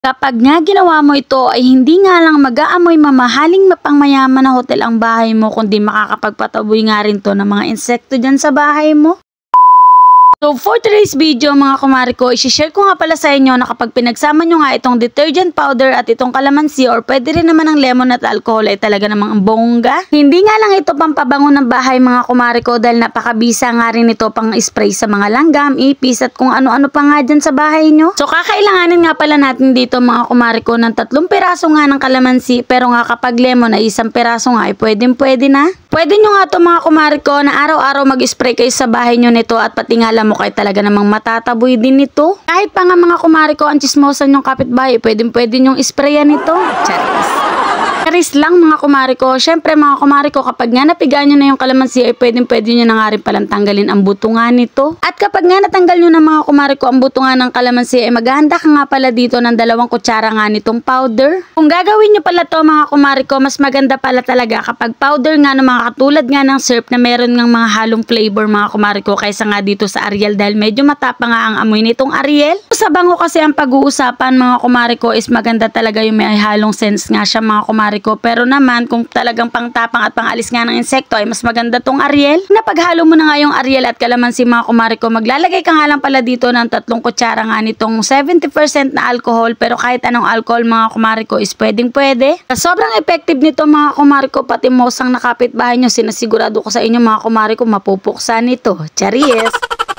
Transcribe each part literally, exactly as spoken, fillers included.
Kapag nga ginawa mo ito ay hindi nga lang mag-aamoy mamahaling mapangmayaman na hotel ang bahay mo, kundi makakapagpataboy nga rin to ng mga insekto dyan sa bahay mo. So for today's video mga kumari ko, isi-share ko nga pala sa inyo na kapag pinagsama nyo nga itong detergent powder at itong calamansi or pwede rin naman ng lemon at alcohol ay talaga namang ang bongga. Hindi nga lang ito pampabango ng bahay mga kumari ko dahil napakabisa nga rin ito pang spray sa mga langgam, ipis at kung ano-ano pa nga dyan sa bahay nyo. So kakailanganin nga pala natin dito mga kumari ko ng tatlong piraso nga ng calamansi, pero nga kapag lemon ay isang piraso nga ay pwedeng pwede na. Pwede nyo nga ito mga kumari ko na araw-araw mag-spray kayo sa bahay nyo nito at pati nga alam mo kayo talaga namang matataboy din nito. Kahit pa nga mga kumari ko ang chismosan yung kapitbahay, pwedeng pwede nyong sprayan nito. Charis. Charis lang mga kumari ko. Syempre mga kumari ko, kapag nga napigaan nyo na yung kalamansi ay pwedeng pwede nyo na nga rin palang tanggalin ang buto nga nito. At kapag nga natanggal nyo na mga kumari ko ang buto nga ng kalamansi ay maghahanda ka nga pala dito ng dalawang kutsara nga nitong powder. Kung gagawin nyo pala to mga kumari ko, mas maganda pala talaga kapag powder nga ng mga katulad nga ng syrup na meron ng mga halong flavor mga kumari ko kaysa nga dito sa Ariel dahil medyo matapa nga ang amoy nitong Ariel. Sa bango kasi ang pag-uusapan mga kumari ko is maganda talaga yung may halong scents nga siya mga kumari ko. Pero naman kung talagang pangtapang at pangalis nga ng insekto ay mas maganda tong Ariel. Na paghalo mo na nga yung Ariel at kalamansi mga kumari ko, maglalagay ka nga lang pala dito ng tatlong kutsara nga nitong seventy percent na alcohol, pero kahit anong alcohol mga kumari ko is pwedeng pwede. Sobrang effective nito mga kumari ko, pati mosang nakapitbahay nyo, sinasigurado ko sa inyo mga kumari ko mapupuksan nito. Charis!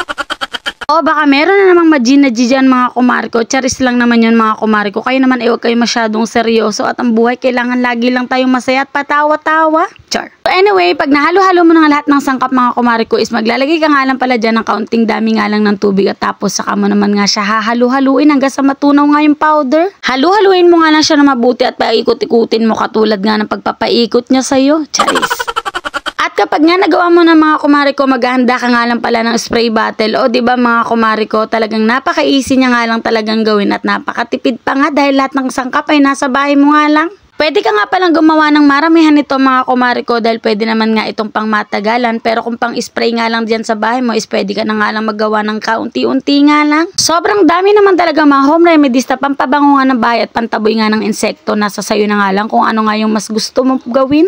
O baka meron na namang maginaji dyan mga kumari ko. Charis lang naman yun mga kumari ko. Kayo naman ay huwag kayo masyadong seryoso at ang buhay kailangan lagi lang tayong masaya at patawa-tawa. Char. So anyway, pag nahalo-halo mo na lahat ng sangkap mga kumari ko is maglalagay ka nga lang pala dyan ng kaunting dami nga lang ng tubig at tapos saka mo naman nga siya hahalu-haluin hanggang sa matunaw nga yung powder. Halu-haluin mo nga lang siya na mabuti at paikot-ikutin mo katulad nga ng pagpapaikot niya sa'yo. Charis. At kapag nga nagawa mo na mga kumari ko, maghahanda ka nga lang pala ng spray bottle. O diba mga kumari ko, talagang napaka-easy niya nga lang talagang gawin at napakatipid pa nga dahil lahat ng sangkap ay nasa bahay mo nga lang. Pwede ka nga palang gumawa ng maramihan nito mga kumari ko dahil pwede naman nga itong pang matagalan. Pero kung pang spray nga lang dyan sa bahay mo is pwede ka na nga lang magawa ng kaunti-unti nga lang. Sobrang dami naman talaga mga home remedies na pampabango nga ng bahay at pantaboy nga ng insekto. Nasa sayo na nga lang kung ano nga yung mas gusto mong gawin.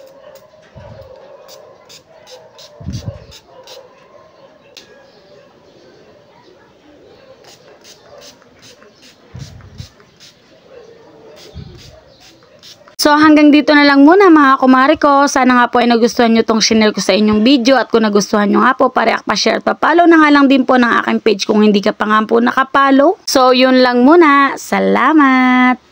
So hanggang dito na lang muna mga kumari ko. Sana nga po ay nagustuhan nyo tong shinare ko sa inyong video. At kung nagustuhan nyo nga po, pareak pa share at pa-follow na nga lang din po ng aking page kung hindi ka pa nga po nakapollow. So yun lang muna. Salamat!